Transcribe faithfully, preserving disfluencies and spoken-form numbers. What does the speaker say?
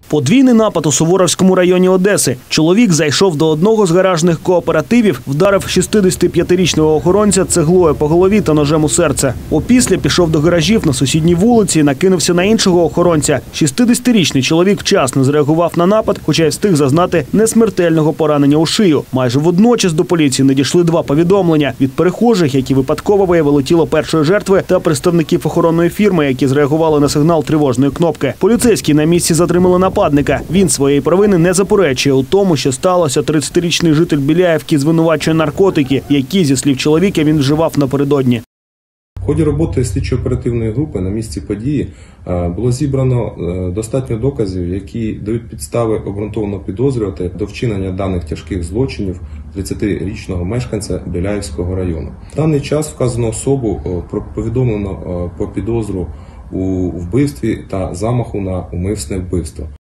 Подвійний напад у Суворовському районі Одеси. Чоловік зайшов до одного з гаражних кооперативів, вдарив шістдесятип'ятирічного охоронця цеглою по голові та ножем у серце. Опісля пішов до гаражів на сусідній вулиці і накинувся на іншого охоронця. шістдесятирічний чоловік вчасно зреагував на напад, хоча й встиг зазнати несмертельного поранення у шию. Майже водночас до поліції надійшли два повідомлення від перехожих, які випадково виявили тіло першої жертви, та представників охоронної фірми, які зреагували на сигнал тривожної кнопки. Поліцейські на місці затримали напад. Він своєї провини не заперечує у тому, що сталося. тридцятирічний житель Біляївки звинувачує наркотики, які, зі слів чоловіка, він вживав напередодні. В ході роботи слідчо-оперативної групи на місці події було зібрано достатньо доказів, які дають підстави обґрунтовано підозрювати до вчинення даних тяжких злочинів тридцятирічного мешканця Біляївського району. В даний час вказану особу повідомлено про підозру у вбивстві та замаху на умисне вбивство.